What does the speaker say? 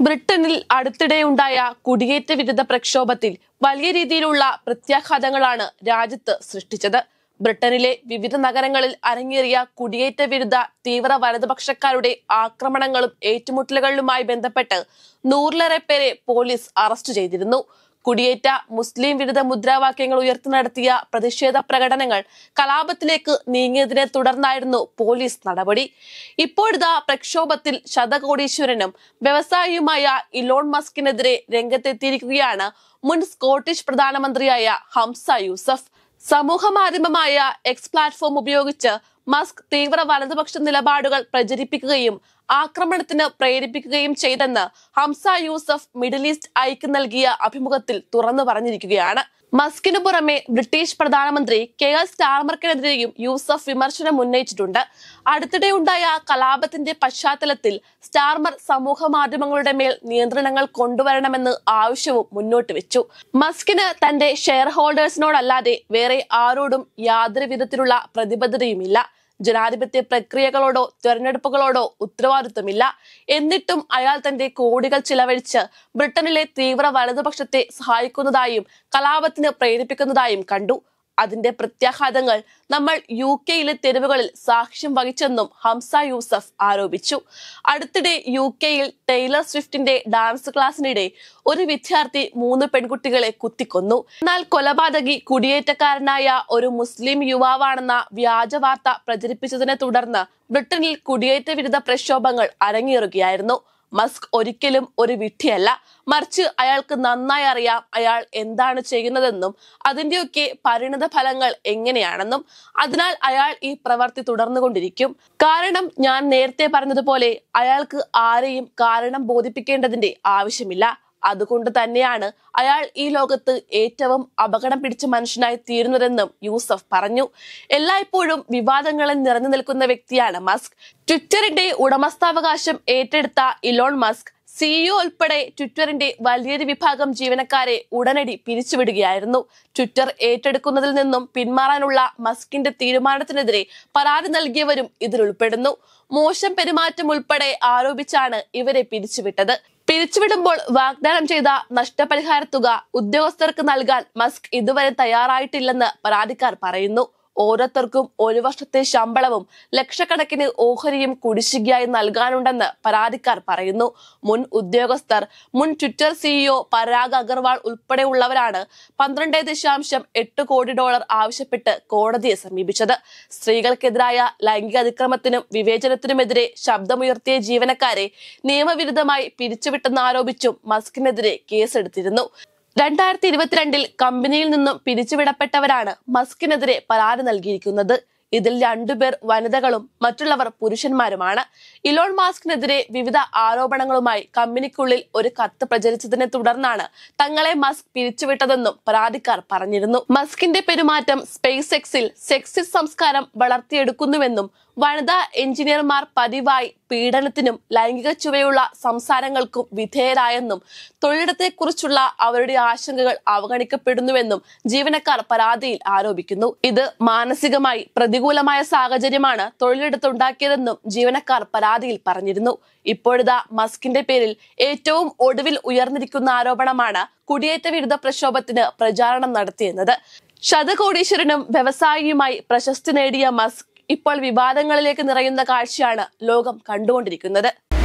ബ്രിട്ടനിൽ അടുത്തിടെയുണ്ടായ കുടിയേറ്റ വിരുദ്ധ പ്രക്ഷോഭത്തിൽ വലിയ രീതിയിലുള്ള പ്രത്യാഘാതങ്ങളാണ് രാജ്യത്ത് സൃഷ്ടിച്ചത്. ബ്രിട്ടനിലെ വിവിധ നഗരങ്ങളിൽ അരങ്ങേറിയ കുടിയേറ്റ വിരുദ്ധ തീവ്ര വലതുപക്ഷക്കാരുടെ ആക്രമണങ്ങളും ഏറ്റുമുട്ടലുകളിലുമായി ബന്ധപ്പെട്ട് 100-ലേറെ പേരെ പോലീസ് അറസ്റ്റ് ചെയ്തിരുന്നു. കുടിയേറ്റ മുസ്ലിം വിരുദ്ധ മുദ്രാവാക്യങ്ങൾ ഉയർത്തി നടത്തിയ പ്രതിഷേധ പ്രകടനങ്ങൾ കലാപത്തിലേക്ക് നീങ്ങിയതിനെ തുടർന്നായിരുന്നു പോലീസ് നടപടി. ഇപ്പോഴിതാ പ്രക്ഷോഭത്തിൽ ശതകോടീശ്വരനും വ്യവസായിയുമായ ഇലോൺ മസ്കിനെതിരെ രംഗത്തെത്തിയിരിക്കുകയാണ് മുൻ സ്കോട്ടിഷ് പ്രധാനമന്ത്രിയായ ഹംസ യൂസഫ്. സമൂഹ മാധ്യമമായ എക്സ് പ്ലാറ്റ്ഫോം ഉപയോഗിച്ച് മസ്ക് തീവ്ര വലതുപക്ഷ നിലപാടുകൾ പ്രചരിപ്പിക്കുകയും ആക്രമണത്തിന് പ്രേരിപ്പിക്കുകയും ചെയ്തെന്ന് ഹംസ യൂസഫ് മിഡിൽ ഈസ്റ്റ് ഐക്ക് നൽകിയ അഭിമുഖത്തിൽ തുറന്നു പറഞ്ഞിരിക്കുകയാണ്. മസ്കിനു പുറമെ ബ്രിട്ടീഷ് പ്രധാനമന്ത്രി കെയർ സ്റ്റാർമർക്കെതിരെയും യൂസഫ് വിമർശനം ഉന്നയിച്ചിട്ടുണ്ട്. അടുത്തിടെയുണ്ടായ കലാപത്തിന്റെ പശ്ചാത്തലത്തിൽ സ്റ്റാർമർ സമൂഹ മാധ്യമങ്ങളുടെ മേൽ നിയന്ത്രണങ്ങൾ കൊണ്ടുവരണമെന്ന് ആവശ്യവും മുന്നോട്ട് വെച്ചു. മസ്കിന് തന്റെ ഷെയർ ഹോൾഡേഴ്സിനോടല്ലാതെ വേറെ ആരോടും യാതൊരു വിധത്തിലുള്ള പ്രതിബദ്ധതയുമില്ല. ജനാധിപത്യ പ്രക്രിയകളോടോ തെരഞ്ഞെടുപ്പുകളോടോ ഉത്തരവാദിത്വമില്ല. എന്നിട്ടും അയാൾ തന്റെ കോടികൾ ചിലവഴിച്ച് ബ്രിട്ടനിലെ തീവ്ര വലതുപക്ഷത്തെ സഹായിക്കുന്നതായും കലാപത്തിന് പ്രേരിപ്പിക്കുന്നതായും കണ്ടു. അതിന്റെ പ്രത്യാഘാതങ്ങൾ നമ്മൾ UK-യിലെ തെരുവുകളിൽ സാക്ഷ്യം വഹിച്ചെന്നും ഹംസ യൂസഫ് ആരോപിച്ചു. അടുത്തിടെ UK-യിൽ ടൈലർ സ്വിഫ്റ്റിന്റെ ഡാൻസ് ക്ലാസ്സിനിടെ ഒരു വിദ്യാർത്ഥി 3 പെൺകുട്ടികളെ കുത്തിക്കൊന്നു. എന്നാൽ കൊലപാതകി കുടിയേറ്റക്കാരനായ ഒരു മുസ്ലിം യുവാവാണെന്ന വ്യാജ വാർത്ത പ്രചരിപ്പിച്ചതിനെ തുടർന്ന് ബ്രിട്ടനിൽ കുടിയേറ്റ വിരുദ്ധ പ്രക്ഷോഭങ്ങൾ അരങ്ങേറുകയായിരുന്നു. മസ്ക് ഒരിക്കലും ഒരു വിഡ്ഢിയല്ല, മറിച്ച് അയാൾക്ക് നന്നായി അറിയാം അയാൾ എന്താണ് ചെയ്യുന്നതെന്നും അതിന്റെയൊക്കെ പരിണിത ഫലങ്ങൾ എങ്ങനെയാണെന്നും. അതിനാൽ അയാൾ ഈ പ്രവൃത്തി തുടർന്നുകൊണ്ടിരിക്കും. കാരണം ഞാൻ നേരത്തെ പറഞ്ഞതുപോലെ അയാൾക്ക് ആരെയും കാരണം ബോധിപ്പിക്കേണ്ടതിന്റെ ആവശ്യമില്ല. അതുകൊണ്ട് തന്നെയാണ് അയാൾ ഈ ലോകത്ത് ഏറ്റവും അപകടം പിടിച്ച മനുഷ്യനായി തീരുന്നതെന്നും യൂസഫ് പറഞ്ഞു. എല്ലായ്പ്പോഴും വിവാദങ്ങളിൽ നിറഞ്ഞു നിൽക്കുന്ന വ്യക്തിയാണ് മസ്ക്. ട്വിറ്ററിന്റെ ഉടമസ്ഥാവകാശം ഏറ്റെടുത്ത ഇലോൺ മസ്ക് CEO ഉൾപ്പെടെ ട്വിറ്ററിന്റെ വലിയൊരു വിഭാഗം ജീവനക്കാരെ ഉടനടി പിരിച്ചുവിടുകയായിരുന്നു. ട്വിറ്റർ ഏറ്റെടുക്കുന്നതിൽ നിന്നും പിന്മാറാനുള്ള മസ്കിന്റെ തീരുമാനത്തിനെതിരെ പരാതി നൽകിയവരും ഇതിലുൾപ്പെടുന്നു. മോശം പെരുമാറ്റം ഉൾപ്പെടെ ആരോപിച്ചാണ് ഇവരെ പിരിച്ചുവിട്ടത്. പിരിച്ചുവിടുമ്പോൾ വാഗ്ദാനം ചെയ്ത നഷ്ടപരിഹാര തുക ഉദ്യോഗസ്ഥർക്ക് നൽകാൻ മസ്ക് ഇതുവരെ തയ്യാറായിട്ടില്ലെന്ന് പരാതിക്കാർ പറയുന്നു. ഓരോരുത്തർക്കും 1 വർഷത്തെ ശമ്പളവും ലക്ഷക്കണക്കിന് ഓഹരിയും കുടിശ്ശികയായി നൽകാനുണ്ടെന്ന് പരാതിക്കാർ പറയുന്നു. മുൻ ഉദ്യോഗസ്ഥർ, മുൻ ട്വിറ്റർ CEO പരാഗ് അഗർവാൾ ഉൾപ്പെടെയുള്ളവരാണ് $12.8 കോടി ആവശ്യപ്പെട്ട് കോടതിയെ സമീപിച്ചത്. സ്ത്രീകൾക്കെതിരായ ലൈംഗിക അതിക്രമത്തിനും വിവേചനത്തിനുമെതിരെ ശബ്ദമുയർത്തിയ ജീവനക്കാരെ നിയമവിരുദ്ധമായി പിരിച്ചുവിട്ടെന്നാരോപിച്ചും മസ്കിനെതിരെ കേസെടുത്തിരുന്നു. 2022-ൽ കമ്പനിയിൽ നിന്നും പിരിച്ചുവിടപ്പെട്ടവരാണ് മസ്കിനെതിരെ പരാതി നൽകിയിരിക്കുന്നത്. ഇതിൽ 2 പേർ വനിതകളും മറ്റുള്ളവർ പുരുഷന്മാരുമാണ്. ഇലോൺ മസ്കിനെതിരെ വിവിധ ആരോപണങ്ങളുമായി കമ്പനിക്കുള്ളിൽ ഒരു കത്ത് പ്രചരിച്ചതിനെ തുടർന്നാണ് തങ്ങളെ മസ്ക് പിരിച്ചുവിട്ടതെന്നും പരാതിക്കാർ പറഞ്ഞിരുന്നു. മസ്കിന്റെ പെരുമാറ്റം സ്പേസ് എക്സിൽ സെക്സിസ്റ്റ് സംസ്കാരം വളർത്തിയെടുക്കുന്നുവെന്നും വനിതാ എഞ്ചിനീയർമാർ പതിവായി പീഡനത്തിനും ലൈംഗിക ചുവയുള്ള സംസാരങ്ങൾക്കും വിധേയരായെന്നും തൊഴിലിടത്തെക്കുറിച്ചുള്ള അവരുടെ ആശങ്കകൾ അവഗണിക്കപ്പെടുന്നുവെന്നും ജീവനക്കാർ പരാതിയിൽ ആരോപിക്കുന്നു. ഇത് മാനസികമായി പ്രതികൂലമായ സാഹചര്യമാണ് തൊഴിലിടത്തുണ്ടാക്കിയതെന്നും ജീവനക്കാർ പരാതിയിൽ പറഞ്ഞിരുന്നു. ഇപ്പോഴിതാ മസ്കിന്റെ പേരിൽ ഏറ്റവും ഒടുവിൽ ഉയർന്നിരിക്കുന്ന ആരോപണമാണ് കുടിയേറ്റ വിരുദ്ധ പ്രക്ഷോഭത്തിന് പ്രചാരണം നടത്തിയെന്നത്. ശതകോടീശ്വരനും വ്യവസായിയുമായി പ്രശസ്തി നേടിയ മസ്ക് ഇപ്പോൾ വിവാദങ്ങളിലേക്ക് നിറയുന്ന കാഴ്ചയാണ് ലോകം കണ്ടുകൊണ്ടിരിക്കുന്നത്.